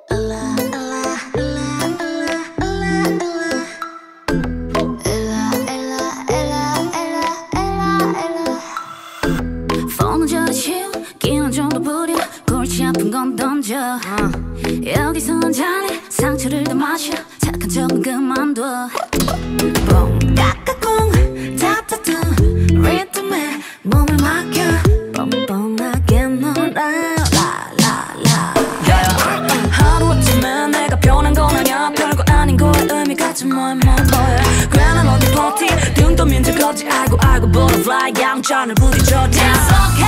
폰은 저리치워 끼는 정도 부려 골치 아픈 건 던져 여기선 잔에 상처를 더 마셔 착한 척은 그만둬 뽕 까까꿍 답답한 리듬에 몸을 맡겨 뻔뻔하게 놀아 라라라 하루아침에 내가 변한 건 아냐 별거 아닌 거에 의미 같지 뭐야 괜한 어디 버티 등 떠민 적 없지 알고 butterfly 양천을 부딪혀 Dance